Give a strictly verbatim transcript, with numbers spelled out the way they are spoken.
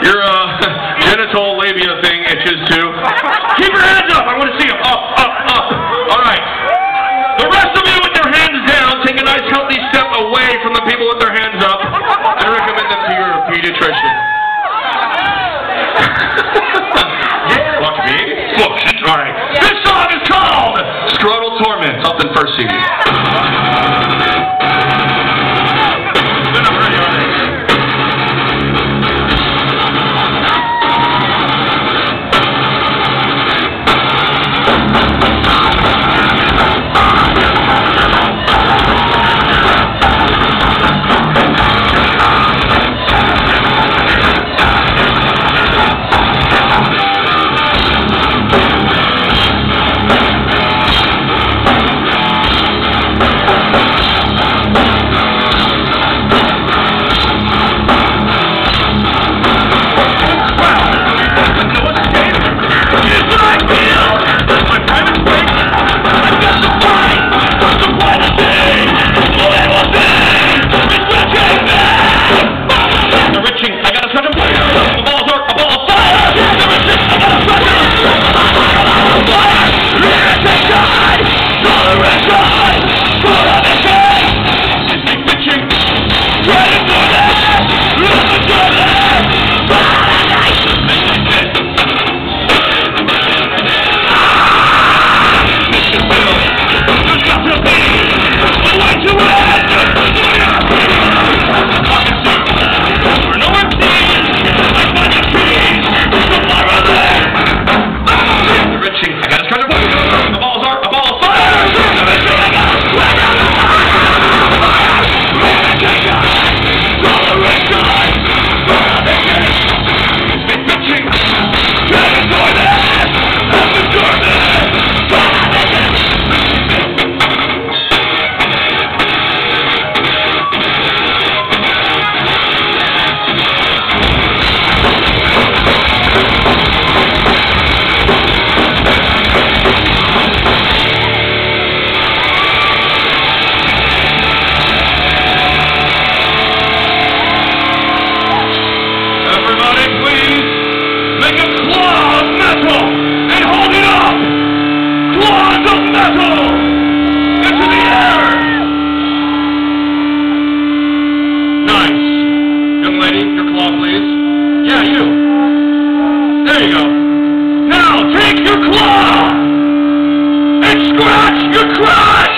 Your uh, genital labia thing itches too. Keep your hands up. I want to see them. Up, up, up. All right. The rest of you with your hands down, take a nice healthy step away from the people with their hands up and recommend them to your pediatrician. Yeah. Fuck me. Fuck. All right. This song is called Scrotal Torment. Up in first C D. Yeah, you. There you go. Now take your claw and scratch your crotch!